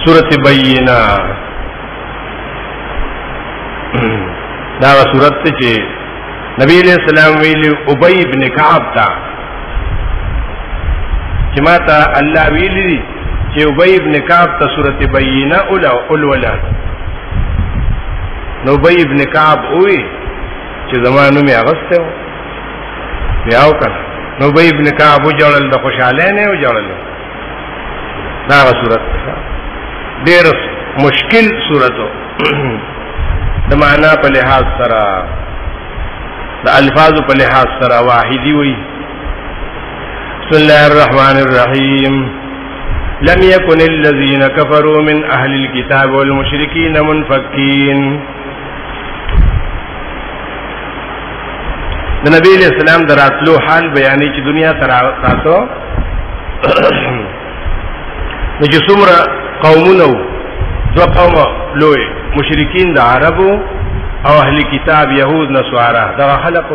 سورۃ بینہ دا سورۃ چې نبی علیہ السلام ویلی ابی ابن کعب تا چې ما ته الله ویلی چې ابی ابن کعب ته سورۃ بینہ اولولا نو ابی ابن کعب وی چې زمانو می اغسته بیاو کړ نو ابی ابن کعب جوړل د خوشاله نه او جوړل دا سورۃ ډېر مشکل سورۃ د معنا په لحاظ سره د الفاظ په لحاظ سره واحدی وی بسم الله الرحمن الرحیم لم يكن الذين كفروا من اهل الكتاب والمشركين منفكين د نبی علیہ السلام دراتلو حال بیانې چې دنیا تر راتو نو چې څومره قومونه دو قوم لوی مشرکین د عربو او اهل کتاب يهود نصارا دا خلقو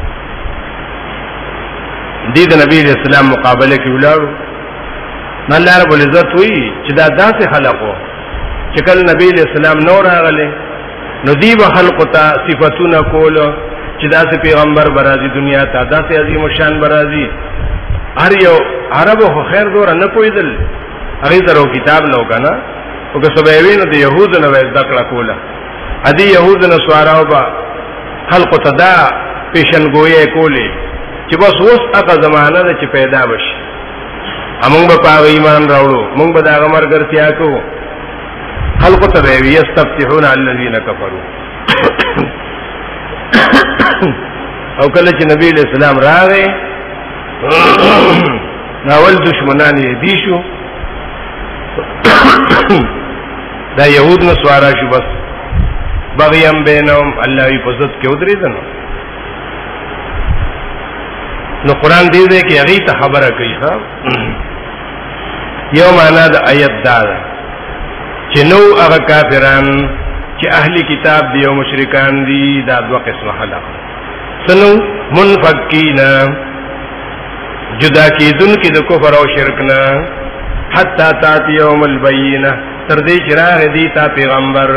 دې د نبی علیہ السلام مقابله کې ولاړو نو الله رب العزت وی چې دا داسې خلقو چې کله نبی علیہ السلام نور راغله نو دی به خلق ته صفاتونه کولو چې داسې پیغمبر برازي دنیا ته داسې عظیم شان برازي هر یو عربو خو خیر دور نه پویدل هغه درو کتاب لو کنه او که سبوینو د يهودو نو ذکر کوله ادي يهودو نو سوارو با خلق تدا پیشنګوي کوله چې بس اوس هغه زمانہ ده چې پیدا بشي موږ به په ایمان راوړو موږ به دا مرګرتیا کوو خلق تدا یستفتحون علی الذین کفروا او کله چې نبی علیہ السلام راغی ناول دشمنان یې دي شو دا يهود نو سوارا شو بس بغیم بینهم الله یې پزت کې ودرېدل نو قران دې دې کې هغه ته خبره کوي ها یو معنا د آیت دا چې نو هغه کافران چې اهلی کتاب دی او مشرکان دي دا دوه قسمه خلق سنو منفکینا جدا کیدون کې د کفر او شرک نه حتا تاتی یوم البینہ تر دې چې راغی دی تا پیغمبر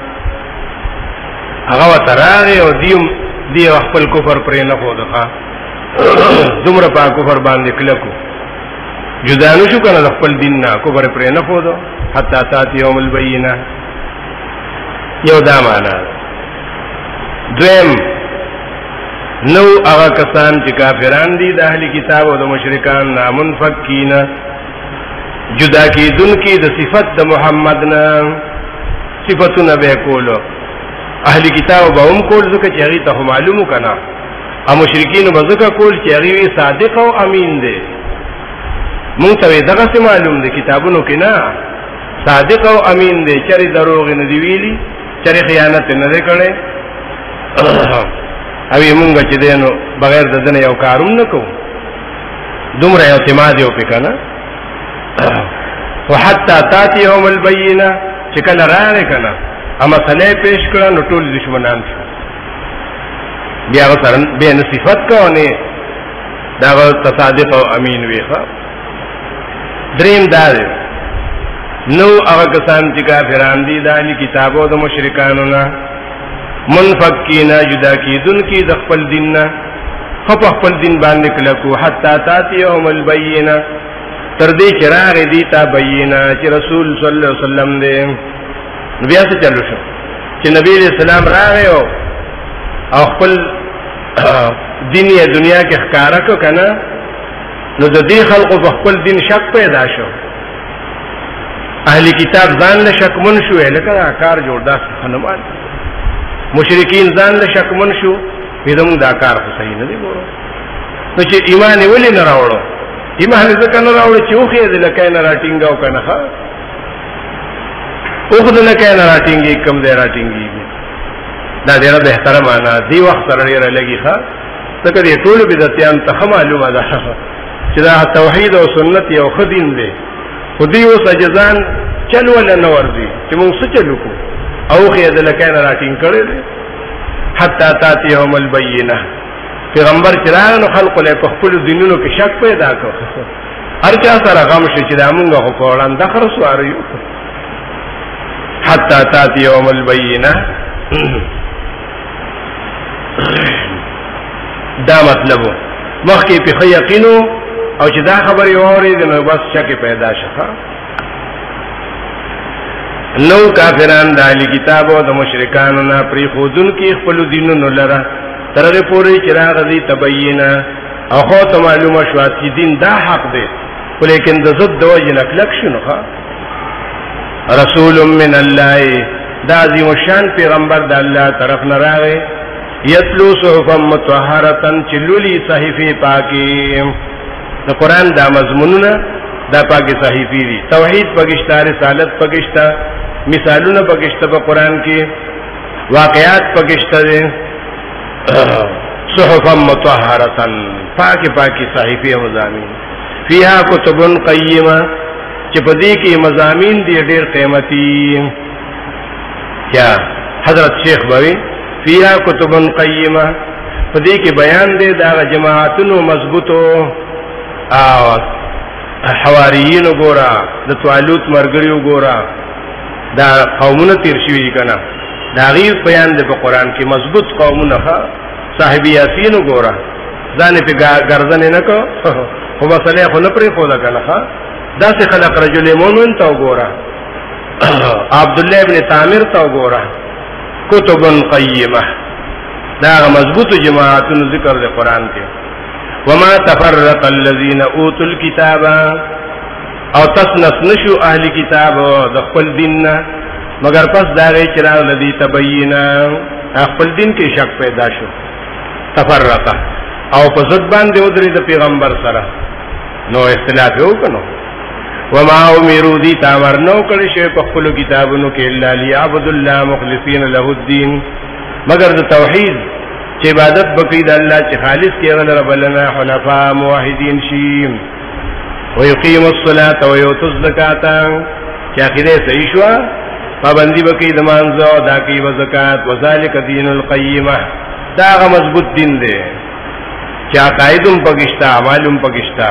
هغه وتراغی او دی خپل کفر پرې نه خو دغه دومره په کفر باندې کلکو جدا نشو کنه خپل دین نه کفر پرې نه خو دو حتا تاتی یوم البینہ یو دا معنا دویم نو هغه کسان چې کافران دي د اهلی کتاب او د مشرکان منفکین جدا کی دن کی د صفت د محمد نه صفاتونه به کولو اهلی کتاب به هم کول ځکه چې هغه ته معلومو کنه او مشرکین به ځکه کول چې هغه صادق او امین دي مونږ ته دغه څه معلوم دي کتابونو کې نه صادق او امین دي چری دروغ نه دی ویلي چری خیانت نه دی کړي او مونږ چې دینو بغیر د دنیا یو کاروم نه کوو دومره اعتماد یو پکنه وحتى تاتي يوم البينه چې کله راغی کنه اما سله پیش کړه نو ټول دشمنان شو بیا غسرن به صفات کوونه دا تصادق او امین ویخه دریم دار نو هغه کسان چې کافران دي د اهلی کتابو د مشرکانو نه منفکین جدا کیدون کی د خپل دین نه خپل دین باندې کلکو حتا تاتی یوم البینه تر دې چراغ دي تا بینا چې رسول صلی الله علیه وسلم دې بیا څه چلو شو چې نبی علیہ السلام راغی او خپل دین یا دنیا کې ښکارا کو کنه نو د دې خلقو په خپل دین شک پیدا شو اهلی کتاب ځان له شک من شو لکه کار جوړ داس خنمان مشرکین ځان له شک من شو پیدم دا کار خو صحیح نه دی ګورو نو چې ایمان ولې نه راوړو ایمان ځکه نه راوړي چې اوخې دې لکه نه راټینګاو کنه ها اوخ دې لکه نه راټینګي کم دې راټینګي دا ډېر به احترام انا دی وخت سره لري لګي ښا ځکه دې ټول بدعتيان ته معلومه ده چې دا توحید او سنت یو خدین دی خدای او سجدان چل ولا نور دي چې موږ څه چلو کو اوخې دې لکه نه راټینګ کړي حتا تاتی یوم البینه پیغمبر چرای نو خلق له خپل دینونو کې شک پیدا کړ هر چا سره غم شي چې دا مونږه خو په وړاندې خرڅ واريو حتا تاتی یوم البینہ دا مطلبو مخی پی خی یقینو او چې دا خبری واری دنو بس شک پیدا شخا نو کافران دا اهل کتابو د مشرکانو نه پری خودن کی خپل دینونو لره ترغه پوری چراغ دی تبینا او خو ته معلومه شو چې دین دا حق دی ولیکن د ضد د وجه نکلک شنو ښا رسول من الله دا عظیم شان پیغمبر د الله طرف نه راغی یتلو صحفا مطهره چلولی صحیفه پاکی د قران دا مضمونونه دا پاکی صحیفه دي توحید پکشتا رسالت پکشتا مثالونه پکشتا په قران کې واقعات پکشتا دي صحفا مطهره پاکی صحیفه مضامین فيها كتب قيمه چې په دې کې مضامین دي ډېر قیمتي کیا حضرت شیخ بوي فيها كتب قيمه په دې کې بیان دی دا جماعتونو مضبوطو او حواریین وګورا د توالوت مرګري وګورا دا قومونه تیر شوی کنه دا غیر بیان دی په قران کې مضبوط قومونه صاحب یاسین وګورا ځان په ګرځن نه کو خو مسله خو نه پرې خو دا کنه دا څه خلق رجل مؤمن تا وګورا عبد الله ابن تامر تا وګورا کتب قیمه دا مضبوط جماعتونو ذکر دی قران کې وما تفرق الذين اوتوا الكتاب او تسنس نشو اهل کتاب د خپل دین مگر پس دا غي چراغ لذي تبینا خپل دین کې شک پیدا شو تفرق او په ضد باندې ودرې د پیغمبر سره نو اختلاف وکړو وما امروا دي تامر نو کړي شی په خپل کتابونو کې الا ليعبد الله مخلصين له الدين مگر د توحید چې عبادت وکړي د الله چې خالص کې غل رب لنا حنفاء موحدين شي ويقيم الصلاه ويؤتوا الزكاه چې اخیره صحیح شو پابندي وکړي د مانځو دا کوي زکات وذالک دین القیمه دا مضبوط دین دی چې عقایدم پکشتا اعمالم پکشتا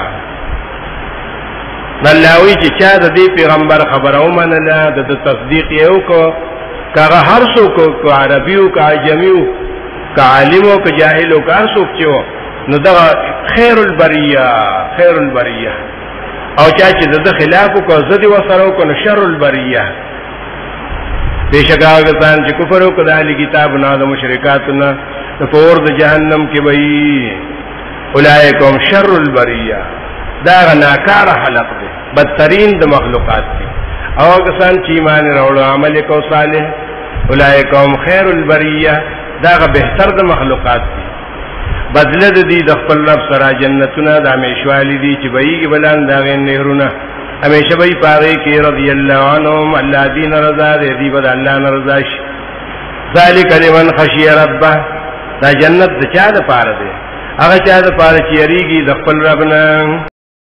نلاوی چې چا د دې پیغمبر خبره ومنله د تصدیق یو کو کاغه هر څوک کو عربیو کا عجمیو کا عالمو کا جاهلو کا هر څوک چې نو دا خیر البریه او چا چې د خلاف کو زدي وسره کو نو شر البریه بشکاو کسان چې کفر وکړ د اهل کتاب نه د مشرکات نه په اور د جهنم کې وي اولئکم شر البریه دا ناکار خلق دي بدترین د مخلوقات دي او کسان چې ایمان راوړو عمل کو صالح اولئکم خیر البریه دا بهتر د مخلوقات دي بدله د دې د خپل رب سره جنتونه د همیشوالي دي چې بهيږي بلان دا غن نهرونه همیشه به پاره کې رضی الله عنهم الله دین رضا دې بد الله رضا شي ذالک لمن خشی ربه دا جنت د چا د پاره دي هغه چا د پاره چې یریږي د خپل رب نه